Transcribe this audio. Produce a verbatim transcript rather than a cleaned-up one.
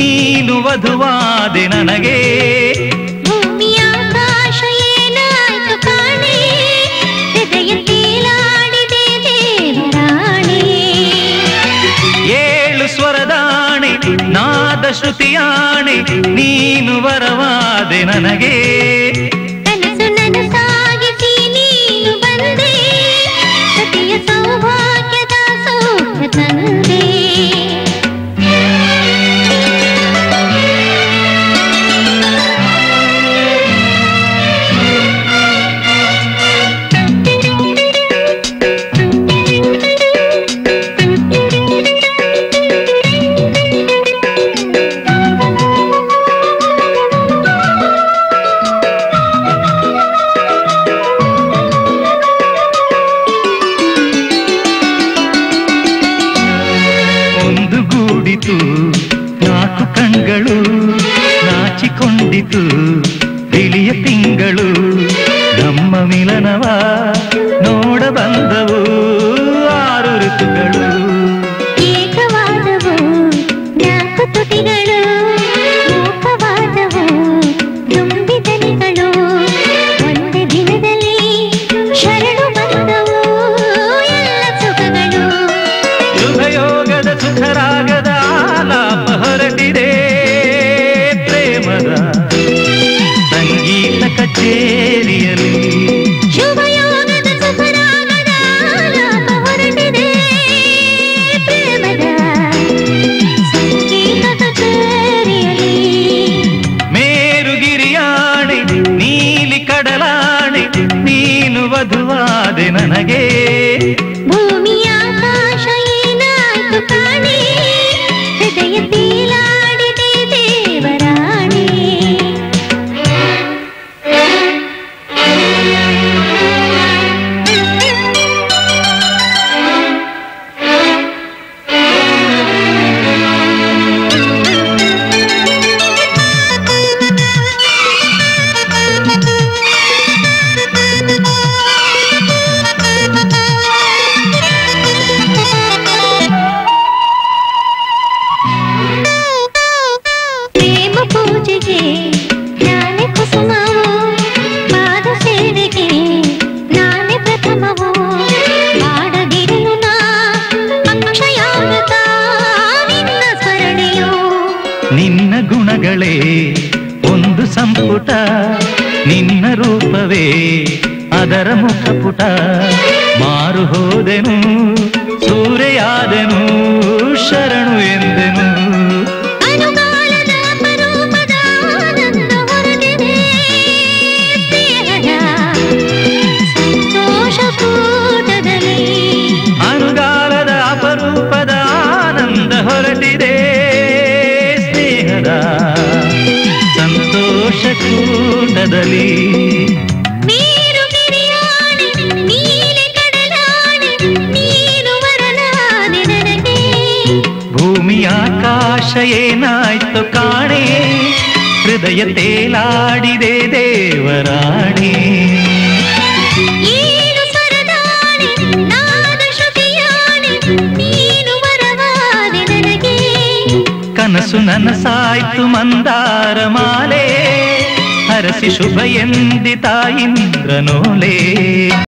ನೀನು ವಧುವಾದೆ ನನಗೆ. ಭೂಮಿಯ ಆಕಾಶ ಏನಾಯ್ತು ಕಾಣೆ, ಹೃದಯ ತೇಲಾಡಿದೆ ದೇವರಾಣೆ. ಏಳು ಸ್ವರದಾಣೆ ನಾದ ಶ್ರುತಿಯಾಣೆ, ನೀನು ವರವಾದೆ ನನಗೆ. ಕನಸು ನನಸಾಗಿಸಿ ನೀನು ಬಂದೆ, ಸತಿಯ ಸೌಭಾಗ್ಯದ ಸೌಖ್ಯ ತಂದೆ. ನಾಲ್ಕು ಕಣ್ಗಳು ನಾಚಿಕೊಂಡಿತು ಬಿಳಿಯ ತಿಂಗಳು, ನಮ್ಮ ಮಿಲನವ ನೋಡ ಬಂದವು ಆರು ಋತುಗಳು. ಏಕವಾದವು ನಾಲ್ಕು ತುಟಿಗಳು, ಮೂಕವಾದವು ದುಂಬಿದನಿಗಳು, ಒಂದೇ ದಿನದಲ್ಲಿ ಶರಣು ಬಂದವು ಎಲ್ಲ ಸುಖಗಳು. ಶುಭಯೋಗದ ಸುಖರಾಗದ ಆಲಾಪ ಹೊರಟಿದೆ, ಪ್ರೇಮದ ಸಂಗೀತ ಕಚೇರಿಯಲ್ಲಿ. ಶುಭಯೋಗದ ಸುಖರಾಗದ ಆಲಾಪ ಹೊರಟಿದೆ, ಪ್ರೇಮದ ಸಂಗೀತ ಕಚೇರಿಯಲ್ಲಿ. ಮೇರುಗಿರಿಯಾಣೆ ನೀಲಿ ಕಡಲಾಣೆ, ನೀನು ವಧುವಾದೆ ನನಗೆ. ಭೂಮಿಯ ಆಕಾಶ ಏನಾಯ್ತು ಕಾಣೆ, ಹೃದಯ ತೇಲಾಡಿದೆ ದೇವರಾಣೆ. ಪ್ರೇಮ ಪೂಜೆಗೆ ನಾನೇ ಕುಸುಮವು, ಪಾದ ಸೇವೆಗೆ ನಾನೇ ಪ್ರಥಮವು. ಮಾಡದಿರಲು ನಾ ಅಕ್ಷಯಾಮೃತ ನಿನ್ನ ಸ್ಮರಣೆಯು. ನಿನ್ನ ಗುಣಗಳೇ ಒಂದು ಸಂಪುಟ, ನಿನ್ನ ರೂಪವೇ ಅದರ ಮುಖಪುಟ. ಮಾರು ಹೋದೆನು ಸೂರೆಯಾದೆನು ಶರಣು ಎಂದೆನು. ಅನುಗಾಲದ ಅಪರೂಪದ ಆನಂದ ಹೊರಟಿದೆ, ಸ್ನೇಹದ ಸಂತೋಷ ಕೂಟದಲ್ಲಿ. ಅನುಗಾಲದ ಅಪರೂಪದ ಆನಂದ ಹೊರಟಿದೆ, ಸ್ನೇಹದ ಸಂತೋಷ ಕೂಟದಲ್ಲಿ. ನೀರು ಗಿರಿಯಾಣೆ ನೀಲಿ ಕಡಲಾಣೆ, ನೀನು ವರನಾದೆ ನನಗೆ. ಭೂಮಿ ಆಕಾಶ ಏನಾಯ್ತು ಕಾಣೆ, ಹೃದಯ ತೇಲಾಡಿದೆ ದೇವರಾಣೆ. ಏಳು ಸ್ವರದಾಣೆ ನಾದ ಶ್ರುತಿಯಾಣೆ, ನೀನು ವರವಾದೆ ನನಗೆ. ಕನಸು ನನಸಾಯ್ತು ಮಂದಾರ ಮಾಲೆ, ಹರಸಿ ಶುಭ ಎಂದಿತ ಇಂದ್ರನೋಲೆ.